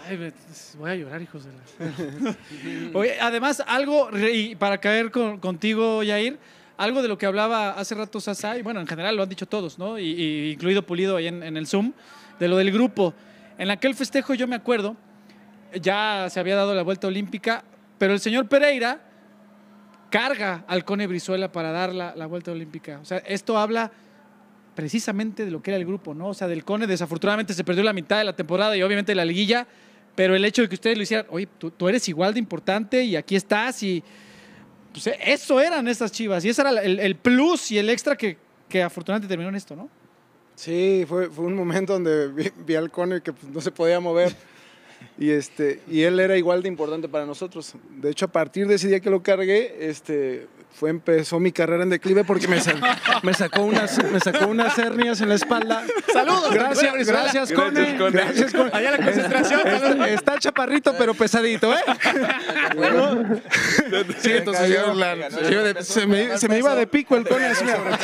Ay, voy a llorar, hijos de la... Oye, además, algo, y para caer contigo, Yair, algo de lo que hablaba hace rato Sasa, y bueno, en general lo han dicho todos, ¿no? Y incluido Pulido ahí en el Zoom, de lo del grupo. En aquel festejo yo me acuerdo, ya se había dado la vuelta olímpica, pero el señor Pereira carga al Cone Brizuela para dar la vuelta olímpica. O sea, esto habla precisamente de lo que era el grupo, ¿no? O sea, del Cone desafortunadamente se perdió la mitad de la temporada y obviamente la liguilla, pero el hecho de que ustedes lo hicieran, oye, tú eres igual de importante y aquí estás y pues eso eran estas Chivas y ese era el plus y el extra que afortunadamente terminó en esto, ¿no? Sí, fue un momento donde vi al Cone que pues, no se podía mover y él era igual de importante para nosotros. De hecho, a partir de ese día que lo cargué, empezó mi carrera en declive porque me sacó unas hernias en la espalda. ¡Saludos! Gracias, Cone. Gracias, Cone. Allá la concentración. Está chaparrito, pero pesadito, ¿eh? Bueno. Sí, entonces se me iba de pico el Cone.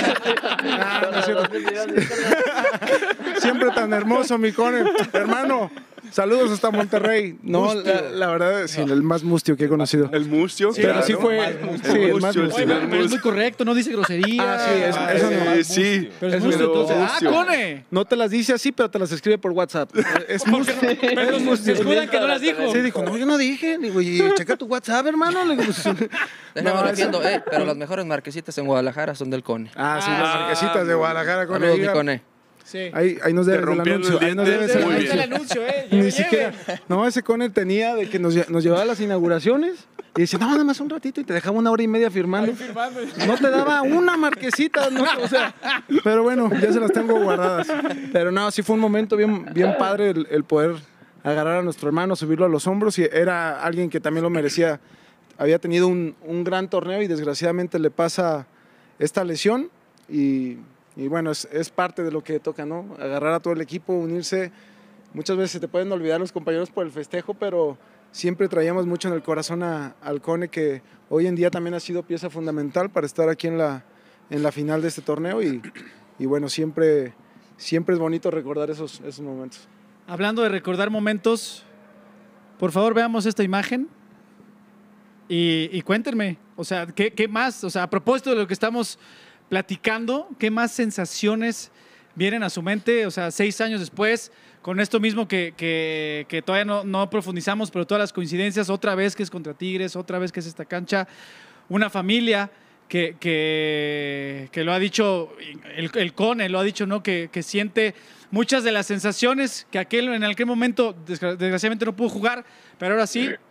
Siempre tan hermoso, mi Cone. Hermano, saludos hasta Monterrey. No, la verdad, sí, el más mustio que he conocido. El mustio, sí, pero sí fue el más mustio. Pero es muy correcto, no dice grosería. Sí. Pero es mustio, entonces. Cone! No te las dice así, pero te las escribe por WhatsApp. Es mustio. Pero se escudan que no las dijo. Sí, dijo, no, yo no dije. Digo, y checa tu WhatsApp, hermano. Le digo, déjame defiendo, pero las mejores marquesitas en Guadalajara son del Cone. Las marquesitas de Guadalajara, Cone. Saludos, mi Cone. Sí. Ahí nos debes el anuncio. Ahí nos debes el anuncio. Ni siquiera. No, ese Cone tenía de que nos llevaba a las inauguraciones y decía, no, nada más un ratito y te dejaba 1 hora y media firmando. No te daba una marquesita, ¿no? O sea, pero bueno, ya se las tengo guardadas. Pero no, sí fue un momento bien padre el poder agarrar a nuestro hermano, subirlo a los hombros y era alguien que también lo merecía. Había tenido un gran torneo y desgraciadamente le pasa esta lesión y bueno, es parte de lo que toca, ¿no? Agarrar a todo el equipo, unirse. Muchas veces se te pueden olvidar los compañeros por el festejo, pero siempre traíamos mucho en el corazón al Cone, que hoy en día también ha sido pieza fundamental para estar aquí en la final de este torneo. Y bueno, siempre es bonito recordar esos momentos. Hablando de recordar momentos, por favor veamos esta imagen y cuéntenme, o sea, ¿qué más? O sea, a propósito de lo que estamos platicando, ¿qué más sensaciones vienen a su mente? O sea, 6 años después, con esto mismo que todavía no profundizamos, pero todas las coincidencias, otra vez que es contra Tigres, otra vez que es esta cancha, una familia que lo ha dicho, el Cone lo ha dicho, ¿no? Que siente muchas de las sensaciones que en aquel momento desgraciadamente no pudo jugar, pero ahora sí,